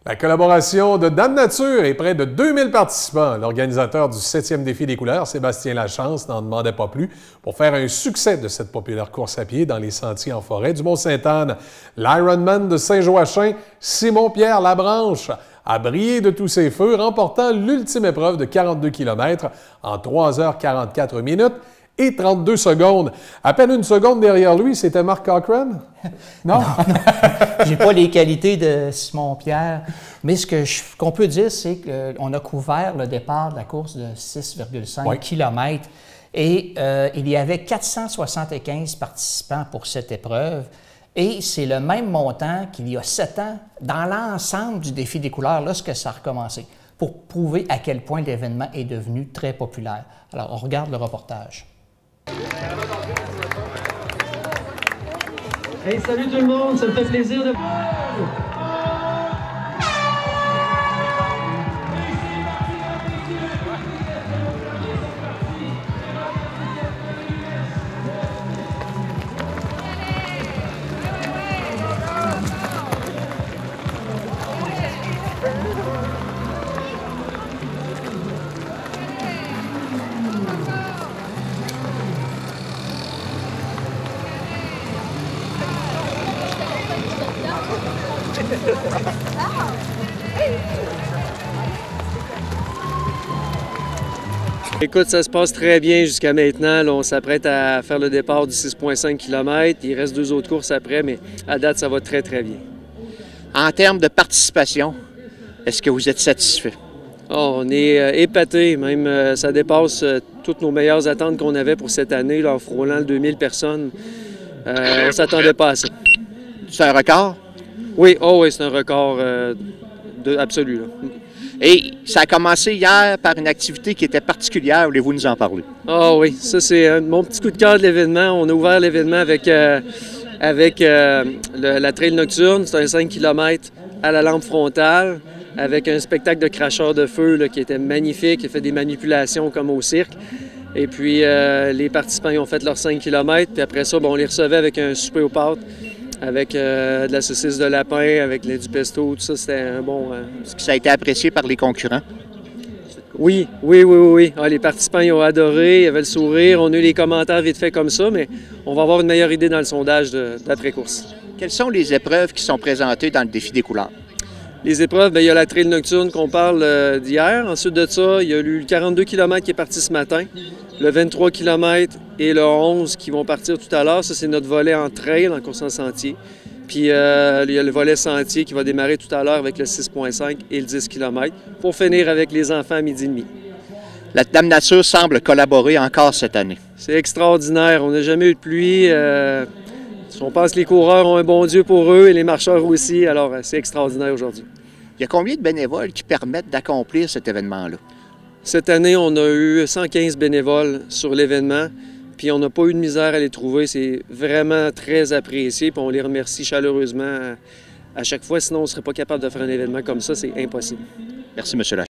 La collaboration de Dame Nature et près de 2000 participants. L'organisateur du 7e défi des couleurs, Sébastien Lachance, n'en demandait pas plus pour faire un succès de cette populaire course à pied dans les sentiers en forêt du Mont-Sainte-Anne. L'Ironman de Saint-Joachim, Simon-Pierre Labranche, a brillé de tous ses feux, remportant l'ultime épreuve de 42 km en 3h44 minutes et 32 secondes. À peine une seconde derrière lui, c'était Mark Cochran? Non? Non. J'ai pas les qualités de Simon-Pierre, mais qu'on peut dire, c'est qu'on a couvert le départ de la course de 6,5 km et il y avait 475 participants pour cette épreuve. Et c'est le même montant qu'il y a 7 ans dans l'ensemble du défi des couleurs, lorsque ça a recommencé, pour prouver à quel point l'événement est devenu très populaire. Alors, on regarde le reportage. Hey, salut tout le monde, ça me fait plaisir de... Écoute, ça se passe très bien jusqu'à maintenant. Là, on s'apprête à faire le départ du 6,5 km. Il reste 2 autres courses après, mais à date, ça va très, très bien. En termes de participation, est-ce que vous êtes satisfait? Oh, on est épatés, même ça dépasse toutes nos meilleures attentes qu'on avait pour cette année, là, en frôlant le 2000 personnes. On ne s'attendait pas à ça. C'est un record? Oui, oh oui, c'est un record absolu. Là. Et ça a commencé hier par une activité qui était particulière. Voulez-vous nous en parler? Ah oui, ça c'est mon petit coup de cœur de l'événement. On a ouvert l'événement avec la trail nocturne. C'est un 5 km à la lampe frontale avec un spectacle de cracheurs de feu là, qui était magnifique. Il a fait des manipulations comme au cirque. Et puis les participants ils ont fait leurs 5 km. Puis après ça, on les recevait avec un souper aux pâtes. Avec de la saucisse de lapin, avec du pesto, tout ça, c'était un bon... Est-ce que ça a été apprécié par les concurrents? Oui. Ah, les participants ils ont adoré, il y avait le sourire, on a eu les commentaires vite fait comme ça, mais on va avoir une meilleure idée dans le sondage d'après-course. Quelles sont les épreuves qui sont présentées dans le défi des couleurs? Les épreuves, bien, il y a la trail nocturne qu'on parle d'hier. Ensuite de ça, il y a eu le 42 km qui est parti ce matin, le 23 km et le 11 qui vont partir tout à l'heure. Ça, c'est notre volet en trail, en course en sentier. Puis, il y a le volet sentier qui va démarrer tout à l'heure avec le 6,5 et le 10 km pour finir avec les enfants à 12h30. La Dame Nature semble collaborer encore cette année. C'est extraordinaire. On n'a jamais eu de pluie. On pense que les coureurs ont un bon Dieu pour eux et les marcheurs aussi. Alors, c'est extraordinaire aujourd'hui. Il y a combien de bénévoles qui permettent d'accomplir cet événement-là? Cette année, on a eu 115 bénévoles sur l'événement, puis on n'a pas eu de misère à les trouver. C'est vraiment très apprécié, puis on les remercie chaleureusement à chaque fois. Sinon, on ne serait pas capable de faire un événement comme ça. C'est impossible. Merci, M. Lachance.